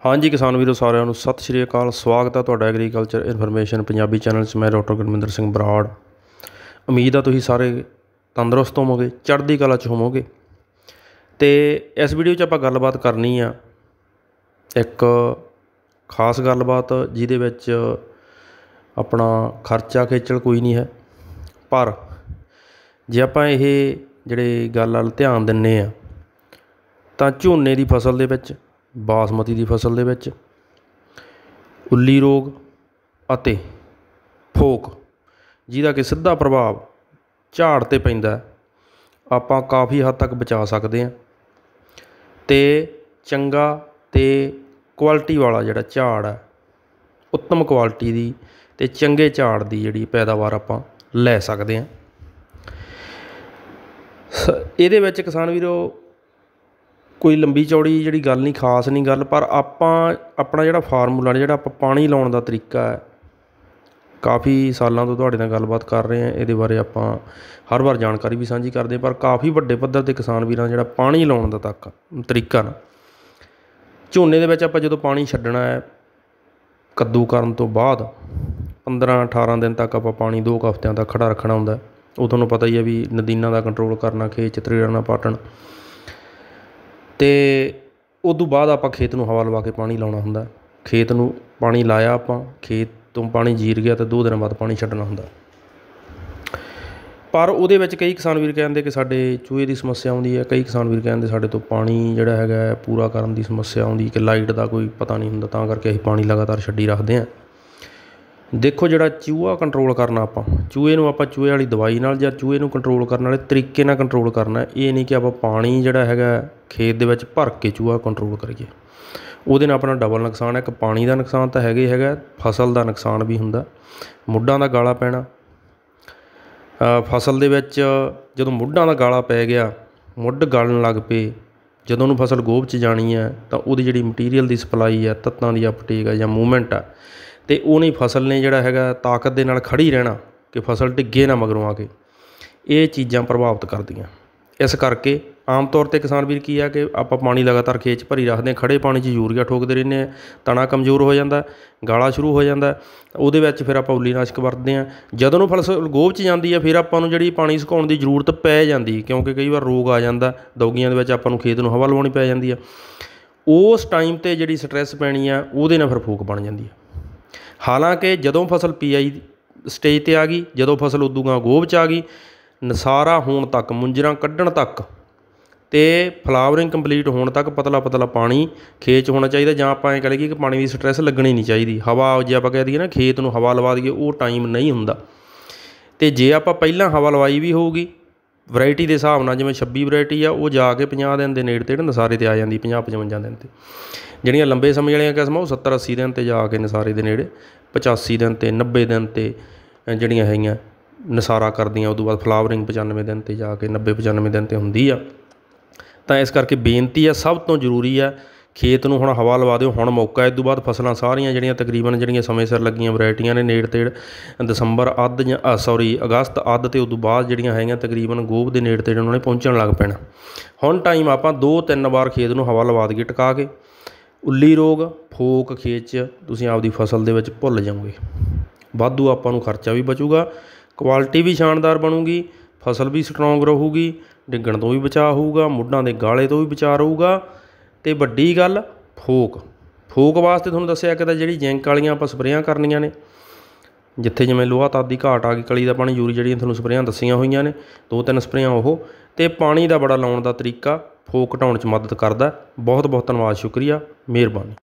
हाँ जी किसान वीरों सारिਆਂ ਨੂੰ सत श्री अकाल। स्वागत है तुहाडा एग्रीकल्चर इन्फॉर्मेशन पंजाबी चैनल 'ਚ। मैं डॉक्टर गुरमिंदर सिंह बराड़। उम्मीद है तुसीं सारे तंदुरुस्त होवोगे, चढ़दी कला 'ਚ होवोगे। तो इस वीडियो 'ਚ आपां गलबात करनी आ एक खास गलबात जिहदे विच अपना खर्चा खेचल कोई नहीं है, पर जे आपां इह जिहड़े गल वल ध्यान दिंने आ तां झोने दी फसल दे विच, बासमती की फसल दे उत्ली रोग अते फोक जिहदा कि सीधा प्रभाव झाड़ ते पैंदा आपां काफ़ी हद तक बचा सकते हैं। तो चंगा ते क्वालिटी वाला जिहड़ा झाड़ है, उत्तम क्वालिटी दी ते चंगे झाड़ दी जिहड़ी पैदावार आपां लै सकते हैं। इहदे विच किसान वीरो कोई लंबी चौड़ी जिहड़ी गल नहीं, खास नहीं गल, पर आपां अपना जिहड़ा फार्मूला ने, जिहड़ा आपां पानी लाउण दा तरीका है, काफ़ी सालों तो तुहाडे नाल गलबात कर रहे हैं। इहदे बारे आपां हर बार जानकारी भी सांझी करदे, पर काफ़ी वड्डे पद्धर ते किसान वीरां जिहड़ा पानी लाउण दा तरीका ना, झोने दे विच आपां जदों पानी छड्डना है कद्दू करन तो बाद 15-18 दिन तक आपां पानी 2 हफ्तिਆਂ तक खड़ा रखना हुंदा। ਉਹ ਤੁਹਾਨੂੰ पता ही है भी नदीना का कंट्रोल करना, खेत 'ਚ तरेड़ा ना पाटण, तो उदों बाद आपां खेत नूं हवा लवा के पानी लाउणा हुंदा। खेत नूं पानी लाया आपां, खेत तो पानी जीर गया तो 2 दिन बाद पानी छड्डना हुंदा। पर उहदे विच कई किसान वीर कहंदे कि साडे चूहे की समस्या आउंदी है, कई किसान वीर कहंदे साडे तो पानी जिहड़ा हैगा पूरा करन दी समस्या आउंदी, कि लाइट का कोई पता नहीं हुंदा, तां करके असीं पानी लगातार छड्डी रखदे हैं। देखो जिहड़ा चूहा कंट्रोल करना आपां, चूहे नूं आपां चूहे वाली दवाई नाल जां चूहे नूं कंट्रोल करने वाले तरीके नाल कंट्रोल करना है। ये नहीं कि आपां पानी जिहड़ा हैगा खेत दे विच भर के चूहा कंट्रोल करिए, ਉਹਦੇ ਨਾਲ अपना डबल नुकसान है। एक पानी का नुकसान तो हैगा, फसल का नुकसान भी हुंदा, मुੱਢਾਂ ਦਾ गाला पैना। फसल ਦੇ ਵਿੱਚ ਜਦੋਂ ਮੁੱਢਾਂ ਦਾ गाला पै गया, ਮੁੱਢ ਗਲਣ ਲੱਗ ਪਏ, ਜਦੋਂ ਉਹਨੂੰ फसल ਗੋਭ 'ਚ ਜਾਣੀ ਹੈ ਤਾਂ ਉਹਦੀ ਜਿਹੜੀ ਮਟੀਰੀਅਲ ਦੀ ਸਪਲਾਈ ਹੈ, ਤੱਤਾਂ ਦੀ ਅਪਟੇਕ ਹੈ ਜਾਂ ਮੂਵਮੈਂਟ ਆ, ਤੇ ਉਹਨੇ फसल ਨੇ ਜਿਹੜਾ ਹੈਗਾ ਤਾਕਤ ਦੇ ਨਾਲ ਖੜੀ ਰਹਿਣਾ ਕਿ फसल ਡਿੱਗੇ ਨਾ ਮਗਰੋਂ ਆ ਕੇ। ਇਹ ਚੀਜ਼ਾਂ ਪ੍ਰਭਾਵਿਤ ਕਰਦੀਆਂ। इस करके आम तौर पर किसान वीर की है कि आप पानी लगातार खेत 'ਚ भरी रखते हैं, खड़े पानी 'ਚ यूरिया ठोकते रहने, तना कमज़ोर हो जाता, गाला शुरू हो जाता, वो फिर आप उलीनाशक वरतते हैं। जदों नूं फसल गोभ 'ਚ जाती है फिर आपां नूं जिहड़ी पानी सुकाउण की जरूरत पै जाती, क्योंकि कई बार रोग आ जाता, दौगियां दे विच आपां नूं खेत नूं हवा लवाउणी पै जाती है। उस टाइम ते जिहड़ी स्ट्रैस पैनी है ਉਹਦੇ ਨਾਲ फिर फूक बन जाती है। हालांकि जदों फसल PI स्टेज ते आ गई, जदों फसल उदों गा गोभ 'ਚ आ गई, नसारा होण तक, मुंजरां कड्ढण तक ते फ्लावरिंग कंप्लीट होण तक पतला पतला पानी खेत 'ਚ होना चाहिए। जां आपां कह लईए कि पानी की स्ट्रैस लगनी नहीं चाहिए। हवा जे आपां कह दईए ना खेत नूं हवा लवा दईए, वो टाइम नहीं हुंदा। ते जे आपां पहिलां हवा लवाई भी होऊगी वैरायटी के हिसाब नाल, जिवें 26 वैरायटी आ, वो जाके 50 दिन के नेड़े तेड़ नसारे ते आ जांदी, 50-55 दिन ते। ਜਿਹੜੀਆਂ लंबे समय वालियां किस्मां ਉਹ 70-80 दिन ते जाके नसारे दे नेड़े, 85 दिन ते 90 दिन ते ਜਿਹੜੀਆਂ ਹੈਗੀਆਂ नसारा करदियां। उदों बाद फ्लावरिंग 95 दिन ते जाके 90-95 दिन ते हुंदी आ। तां इस करके बेनती है, सब तो जरूरी है खेत नूं हुण हवा लवा दिओ, हुण मौका है। इस तों बाद फसलां सारियां जिहड़ियां तकरीबन जिहड़ियां समय सिर लगियां वैरायटियां ने नेड़ तेड़ दसंबर अद्ध जां अगस्त अद्ध ते उदों बाद जिहड़ियां हैगियां तकरीबन गोभ दे नेड़ तेड़ उन्होंने पहुंचण लग पैना। हुण टाइम आपां 2-3 बार खेत नूं हवा लवा दईए टका के। ਉੱਲੀ रोग फोक खेत 'ਚ तुसीं आपदी फसल दे विच भुੱਲ जाओगे। वाधू आपां नूं खर्चा भी बचूगा, क्वालिटी भी शानदार बनूगी, फसल भी स्ट्रोंग रहूगी, डिग्गण तो भी बचाव होऊगा, मुੱਢਾਂ ਦੇ गाले तो भी बचाव रहूगा। तो वड्डी गल फोक वास्ते तुहानूं दस्सिया कि जिहड़ी जिंक वालियां आपां स्प्रेयां करनियां ने, जिथे जिवें लोहा तत दी घाट आ गई, कली दा पानी, यूरी, जिहड़ियां तुहानूं स्प्रेयां दस्सियां होईयां ने, 2-3 स्प्रेयां ओह, ते पानी दा बड़ा लाउण दा तरीका फोक घटाउण 'ਚ मदद करदा। बहुत बहुत धन्नवाद, शुक्रिया, मेहरबानी।